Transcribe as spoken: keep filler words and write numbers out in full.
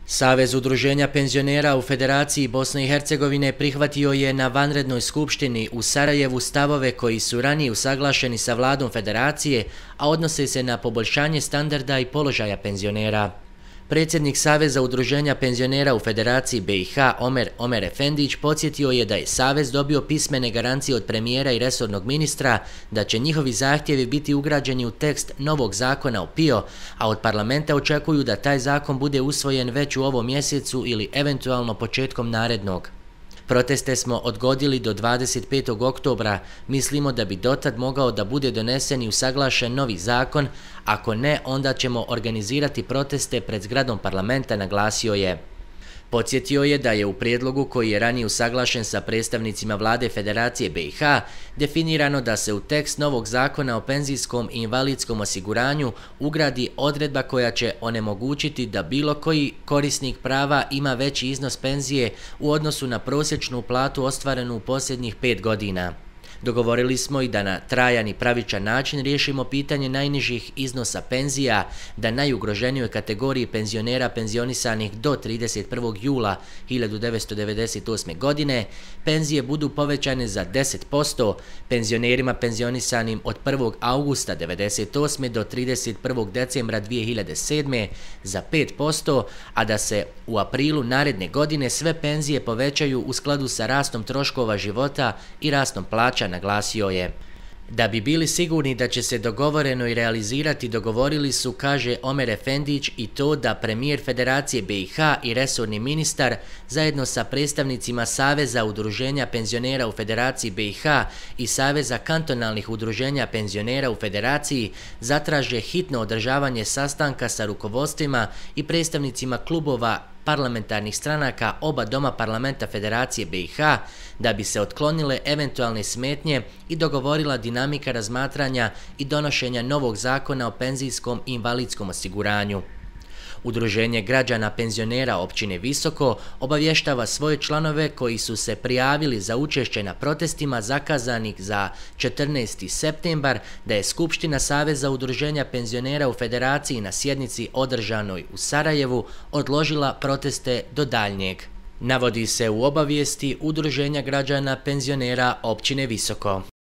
Savez udruženja penzionera u Federaciji Bosne i Hercegovine prihvatio je na vanrednoj skupštini u Sarajevu stavove koji su ranije usaglašeni sa vladom Federacije, a odnose se na poboljšanje standarda i položaja penzionera. Predsjednik Saveza udruženja penzionera u Federaciji B i H Omer Omer Efendić podsjetio je da je Savez dobio pismene garancije od premijera i resornog ministra da će njihovi zahtjevi biti ugrađeni u tekst novog zakona o P I O, a od parlamenta očekuju da taj zakon bude usvojen već u ovom mjesecu ili eventualno početkom narednog. Proteste smo odgodili do dvadeset petog oktobra, mislimo da bi dotad mogao da bude donesen i usaglašen novi zakon, ako ne, onda ćemo organizirati proteste pred zgradom parlamenta, naglasio je. Podsjetio je da je u prijedlogu koji je ranije usaglašen sa predstavnicima vlade Federacije B i H definirano da se u tekst novog zakona o penzijskom i invalidskom osiguranju ugradi odredba koja će onemogućiti da bilo koji korisnik prava ima veći iznos penzije u odnosu na prosječnu platu ostvarenu u posljednjih pet godina. Dogovorili smo i da na trajan i pravičan način riješimo pitanje najnižih iznosa penzija, da najugroženijoj kategoriji penzionera penzionisanih do trideset prvog jula hiljadu devetsto devedeset osme. godine penzije budu povećane za deset posto, penzionerima penzionisanim od prvog augusta devedeset osme. do trideset prvog decembra dvije hiljade sedme. za pet posto, a da se u aprilu naredne godine sve penzije povećaju u skladu sa rastom troškova života i rastom plaća, naglasio je. Da bi bili sigurni da će se dogovoreno i realizirati, dogovorili su, kaže Omer Efendić, i to da premijer Federacije B i H i resorni ministar zajedno sa predstavnicima Saveza udruženja penzionera u Federaciji B i H i Saveza kantonalnih udruženja penzionera u Federaciji zatraže hitno održavanje sastanka sa rukovodstvima i predstavnicima klubova parlamentarnih stranaka oba doma parlamenta Federacije B i H da bi se otklonile eventualne smetnje i dogovorila dinamika razmatranja i donošenja novog zakona o penzijskom i invalidskom osiguranju. Udruženje građana penzionera općine Visoko obavještava svoje članove koji su se prijavili za učešće na protestima zakazanih za četrnaesti septembar da je Skupština Saveza udruženja penzionera u Federaciji na sjednici održanoj u Sarajevu odložila proteste do daljnjeg. Navodi se u obavijesti Udruženja građana penzionera općine Visoko.